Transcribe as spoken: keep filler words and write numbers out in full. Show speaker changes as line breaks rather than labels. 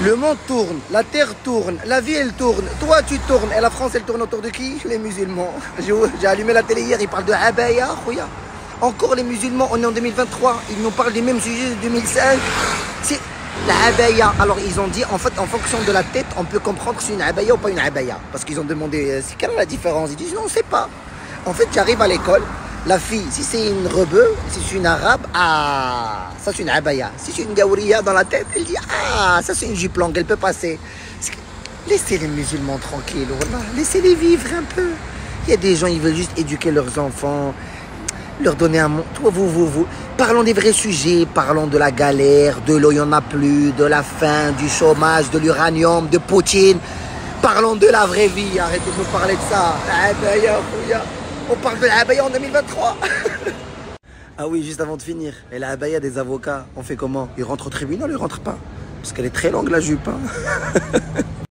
Le monde tourne, la terre tourne, la vie elle tourne, toi tu tournes. Et la France elle tourne autour de qui? Les musulmans. J'ai allumé la télé hier, ils parlent de abaya, khouya. Encore les musulmans, on est en deux mille vingt-trois, ils nous parlent des mêmes sujets de deux mille cinq. C'est la abaya. Alors ils ont dit, en fait, en fonction de la tête, on peut comprendre si c'est une abaya ou pas une abaya. Parce qu'ils ont demandé, c'est quelle est la différence? Ils disent, non, on sait pas. En fait, j'arrive à l'école, la fille, si c'est une rebeu, si c'est une arabe, ah, ça c'est une abaya. Si c'est une gaouria dans la tête, elle dit, ah, ça c'est une jupe longue, elle peut passer. Laissez les musulmans tranquilles, wallah. Laissez-les vivre un peu. Il y a des gens, ils veulent juste éduquer leurs enfants, leur donner un monde. Toi, vous, vous, vous. Parlons des vrais sujets, parlons de la galère, de l'eau, il n'y en a plus, de la faim, du chômage, de l'uranium, de Poutine. Parlons de la vraie vie, arrêtez de nous parler de ça. Abaya, khouya. On parle de la abaya en deux mille vingt-trois. Ah oui, juste avant de finir. Et la abaya des avocats, on fait comment? Ils rentrent au tribunal ou ils rentrent pas? Parce qu'elle est très longue la jupe. Hein.